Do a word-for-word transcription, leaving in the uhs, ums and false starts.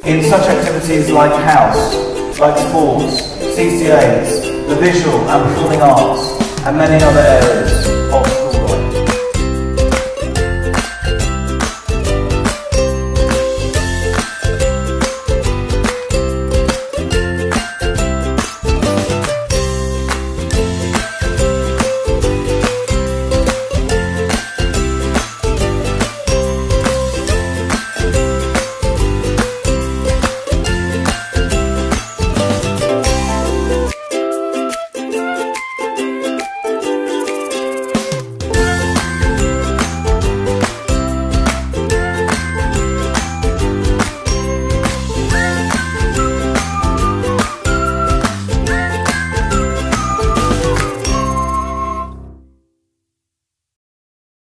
in such activities like house, like sports, C C As, the visual and performing arts, and many other areas of